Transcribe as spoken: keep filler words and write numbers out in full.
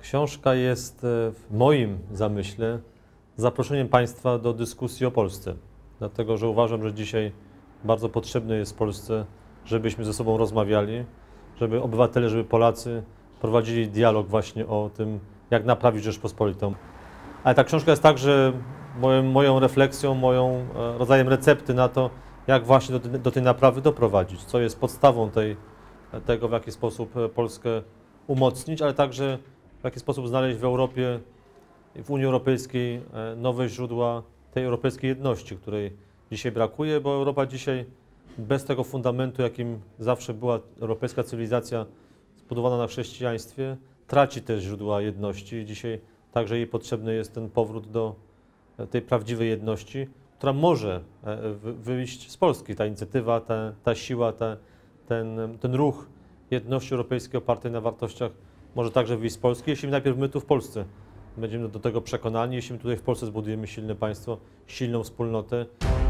Książka jest w moim zamyśle zaproszeniem Państwa do dyskusji o Polsce, dlatego że uważam, że dzisiaj bardzo potrzebne jest w Polsce, żebyśmy ze sobą rozmawiali, żeby obywatele, żeby Polacy prowadzili dialog właśnie o tym, jak naprawić Rzeczpospolitą. Ale ta książka jest także moją, moją refleksją, moją rodzajem recepty na to, jak właśnie do, do tej naprawy doprowadzić, co jest podstawą tej, tego, w jaki sposób Polskę umocnić, ale także w jaki sposób znaleźć w Europie, w Unii Europejskiej nowe źródła tej europejskiej jedności, której dzisiaj brakuje, bo Europa dzisiaj bez tego fundamentu, jakim zawsze była europejska cywilizacja zbudowana na chrześcijaństwie, traci te źródła jedności. Dzisiaj także jej potrzebny jest ten powrót do tej prawdziwej jedności, która może wyjść z Polski. Ta inicjatywa, ta, ta siła, ta, ten, ten ruch jedności europejskiej opartej na wartościach może także wyjść z Polski, jeśli najpierw my tu w Polsce będziemy do tego przekonani, jeśli my tutaj w Polsce zbudujemy silne państwo, silną wspólnotę.